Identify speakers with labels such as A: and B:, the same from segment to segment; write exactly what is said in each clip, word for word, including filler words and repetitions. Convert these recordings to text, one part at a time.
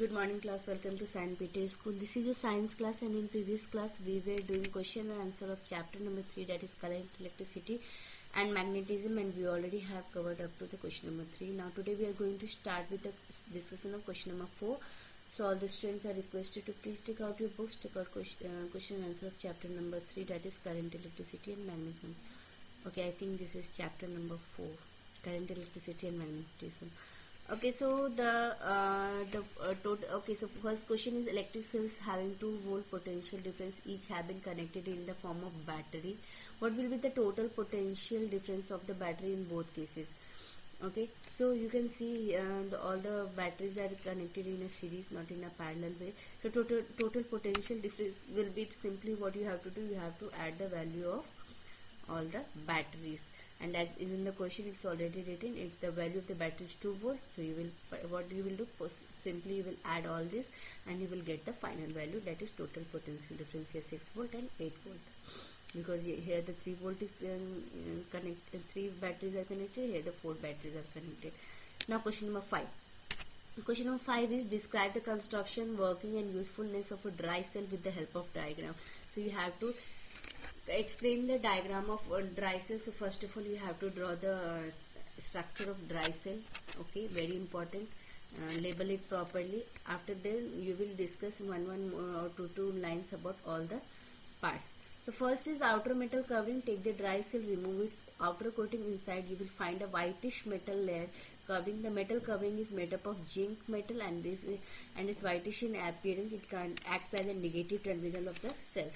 A: good morning class. Welcome to Science Peter School. This is your science class, and in previous class we were doing question and answer of chapter number three, that is current, electricity and magnetism, and we already have covered up to the question number three. Now today we are going to start with the discussion of question number four. So all the students are requested to please take out your books, take out question, uh, question and answer of chapter number three, that is current, electricity and magnetism. Okay, I think this is chapter number four, current, electricity and magnetism. Okay, so the uh, the uh, total. Okay, so first question is electric cells having two volt potential difference each have been connected in the form of battery. What will be the total potential difference of the battery in both cases? Okay, so you can see uh, the, all the batteries are connected in a series, not in a parallel way. So total total potential difference will be simply what you have to do. You have to add the value of all the batteries, and as is in the question, it's already written. If the value of the battery is two volt, so you will what you will do, simply you will add all this and you will get the final value, that is total potential difference. Here six volt and eight volt, because here the three volt is um, connected, three batteries are connected, here the four batteries are connected. Now question number five. Question number five is describe the construction, working and usefulness of a dry cell with the help of diagram. So you have to explain the diagram of uh, dry cell. So first of all you have to draw the uh, structure of dry cell. Okay, very important. Uh, label it properly. After that you will discuss one one uh, or two two lines about all the parts. So first is outer metal covering. Take the dry cell, remove its outer coating. Inside you will find a whitish metal layer covering. The metal covering is made up of zinc metal, and this and is whitish in appearance. It can act as a negative terminal of the cell.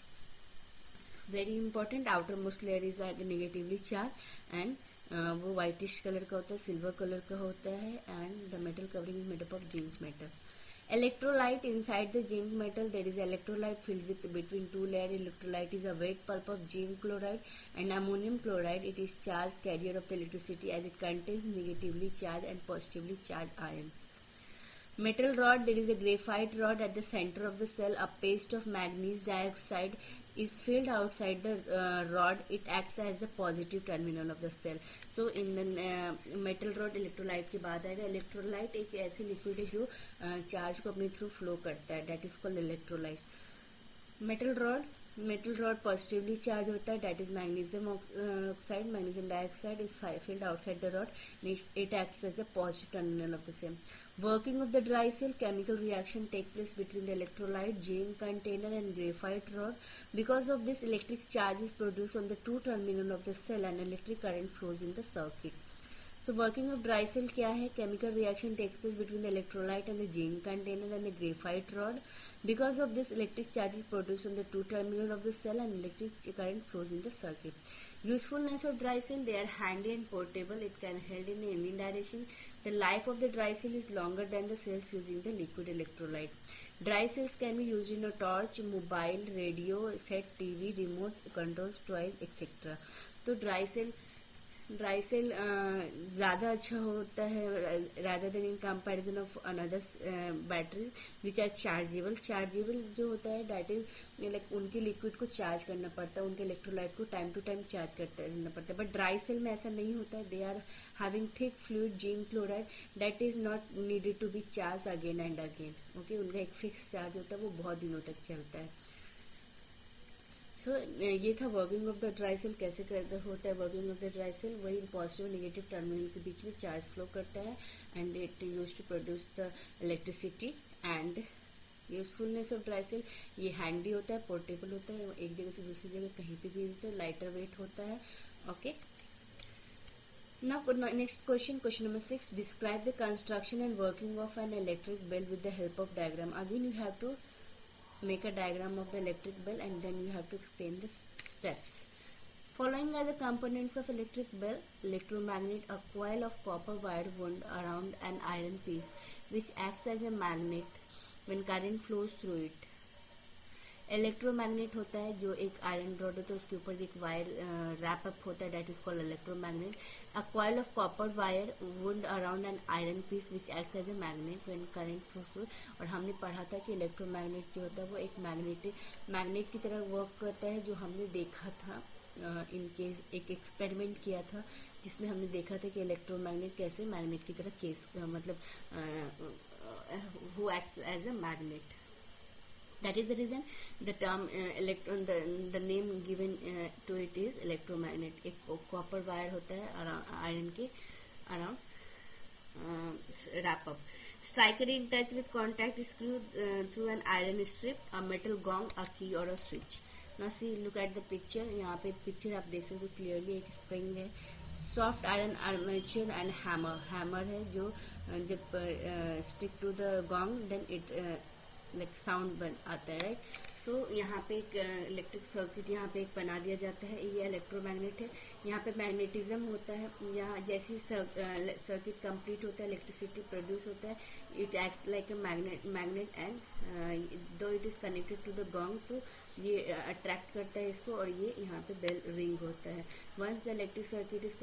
A: Very important, outermost layer is negatively charged and uh, वो whitish color का होता है, silver color का होता है, and the metal covering is made up of zinc metal. Electrolyte inside the zinc metal, there is electrolyte filled with between two layer. Electrolyte is a wet pulp of zinc chloride and ammonium chloride. It is charged carrier of the electricity as it contains negatively charged and positively charged ions. Metal rod, there is a graphite rod at the center of the cell. A paste of manganese dioxide is filled outside the uh, rod. It acts as the positive terminal of the cell. So in the uh, metal rod, electrolyte के बाद आएगा. Electrolyte एक ऐसी liquid है जो charge को अपने through flow करता है, that is called electrolyte. Metal rod, metal rod positively charged होता है, that is magnesium oxide. Magnesium dioxide is filled outside the rod. It acts as a positive terminal of the same. Working of the dry cell, chemical reaction take place between the electrolyte, zinc container and graphite rod. Because of this, electric charge is produced on the two terminal of the cell and electric current flows in the circuit. So working of dry cell क्या है? Chemical reaction takes place between the electrolyte and the zinc container and the graphite rod. Because of this, electric charge is produced on the two terminal of the cell and electric current flows in the circuit. Usefulness of dry cell, they are handy and portable. It can held in any direction. The life of the dry cell is longer than the cells using the liquid electrolyte. Dry cells can be used in a torch, mobile, radio, set, T V, remote controls, toys, et cetera. तो dry cell dry cell ज़्यादा अच्छा होता है rather than in comparison of another batteries which are chargeable. Chargeable जो होता है that is like उनके liquid को चार्ज करना पड़ता है, उनके इलेक्ट्रोलाइट को टाइम टू टाइम चार्ज करता रहना पड़ता है. बट ड्राई सेल में ऐसा नहीं होता है. They are having thick fluid zinc chloride that is not needed to be charge again and again. Okay, उनका एक फिक्स चार्ज होता है, वो बहुत दिनों तक चलता है. सो so, ये था working of the dry cell. कैसे होता है working of the dry cell? वही पॉजिटिव और नेगेटिव टर्मिनल के बीच में चार्ज फ्लो करता है and it use to produce the electricity. And usefulness of dry cell, ये हैंडी होता है, पोर्टेबल होता है, एक जगह से दूसरी जगह कहीं पे भी होता है, लाइटर वेट होता है. Okay, now next question, question number six. Describe the construction and working of an electric bell with the help of diagram. Again you have to make a diagram of the electric bell and then you have to explain the steps. Following are the components of electric bell. Electromagnet, a coil of copper wire wound around an iron piece which acts as a magnet when current flows through it. Electromagnet होता है जो एक iron rod होता है, उसके ऊपर एक wire rap up होता है, that is called electromagnet. A coil of copper wire wound around an iron piece which acts as a magnet when current flows through. और हमने पढ़ा था कि इलेक्ट्रोमैग्नेट जो होता है वो एक मैग्नेटिक मैग्नेट की तरह वर्क करता है, जो हमने देखा था इनके एक एक्सपेरिमेंट किया था जिसमें हमने देखा था कि इलेक्ट्रोमैग्नेट कैसे मैग्नेट की तरह केस मतलब who acts as a magnet. That is the reason the term uh, electron, the the name given uh, to it is electromagnet. एक copper wire होता है around iron के around uh, wrap up. Striker in touch with contact is screwed uh, through an iron strip, a metal gong, a key or a switch. Now see, look at the picture. यहाँ पे picture आप देख सकते हो clearly एक spring है, soft iron armature and hammer. Hammer है जो जब uh, stick to the gong then it uh, like sound बन आता है, राइट. सो यहाँ पे एक इलेक्ट्रिक uh, सर्किट यहाँ पे एक बना दिया जाता है. ये इलेक्ट्रोमैग्नेट है. यहाँ पे मैग्नेटिज्म होता है. यहाँ जैसे ही सर्किट कंप्लीट होता है, इलेक्ट्रिसिटी प्रोड्यूस होता है. It acts like a magnet magnet and though it is connected to the gong, तो ये अट्रैक्ट uh, करता है इसको, और ये यहाँ पे बेल रिंग होता है. Once the electric circuit is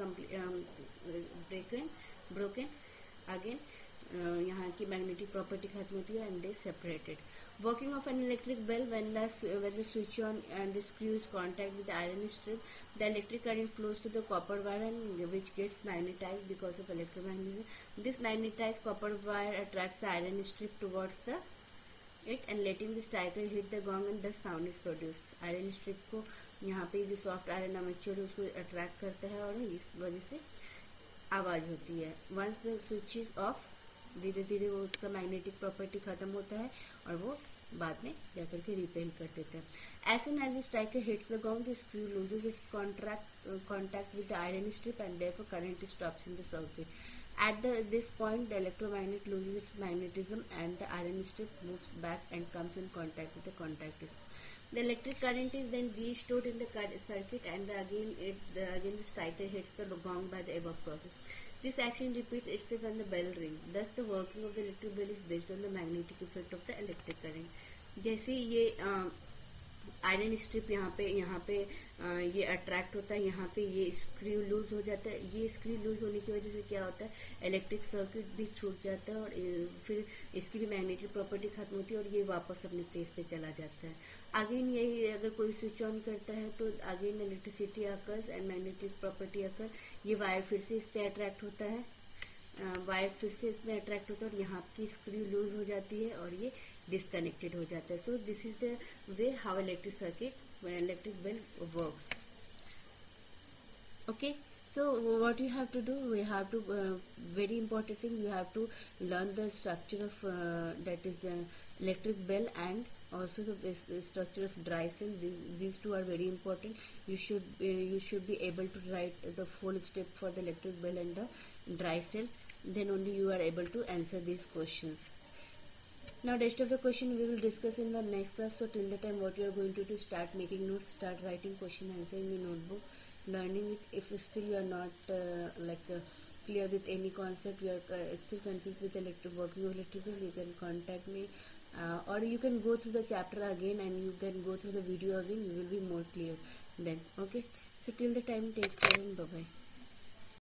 A: breaken broken again Uh, यहाँ की मैग्नेटिक प्रॉपर्टी खत्म होती है and they separated. Working of an electric bell, when the when the switch on and the screw is contact with the iron strip, the electric current flows to the copper wire and which gets magnetized because of electromagnetism. This magnetized copper wire attracts the iron strip towards the it and letting the striker hit the gong and the sound is produced. Iron strip को यहाँ पे जो soft iron armature उसको attract करता है और इस वजह से आवाज होती है. Once the switch is off, धीरे धीरे वो उसका मैग्नेटिक प्रॉपर्टी खत्म होता है और वो बाद में जाकर के रिपेल कर देता है. As soon as the striker hits the gong, the screw loses its contract contact with the iron strip and therefore current stops in the circuit. At the, this point, the electromagnet loses its magnetism and the iron strip moves back and comes in contact with the contact disc. The electric current is then restored in the circuit and the, again it the, again the striker hits the gong by the above process. This action repeats itself when the bell rings. Thus, the working of the electric bell is based on the magnetic effect of the electric current. जैसे ये iron strip यहाँ पे यहाँ पे आ, ये attract होता है, यहाँ पे ये स्क्रू लूज हो जाता है. ये स्क्रू लूज होने की वजह से क्या होता है, इलेक्ट्रिक सर्किट भी छूट जाता है और फिर इसकी भी मैग्नेटिक प्रॉपर्टी खत्म होती है और ये वापस अपने प्लेस पे चला जाता है. अगेन यही अगर कोई स्विच ऑन करता है तो again electricity occurs and magnetic property occur. ये वायर फिर से इस पे अट्रैक्ट होता है, वायर फिर से इसमें अट्रैक्ट होता है और यहाँ की स्क्रू लूज हो जाती है और ये डिस्कनेक्टेड हो जाता है. So this is the way how electric circuit electric bell works. Okay, so what you have to do, we have to uh, very important thing, you have to learn the structure of uh, that is uh, electric bell and also the, the structure of dry cell. These, these two are very important. You should uh, you should be able to write the full step for the electric bell and the dry cell. Then only you are able to answer these questions. Now rest of the question we will discuss in the next class. So till the time what you are going to do, start making notes, start writing question answer in your notebook, learning it. If still you are not uh, like uh, clear with any concept, you are uh, still confused with electric working of electrical, you can contact me uh, or you can go through the chapter again and you can go through the video again. You will be more clear then. Okay, so till the time, take care and bye bye.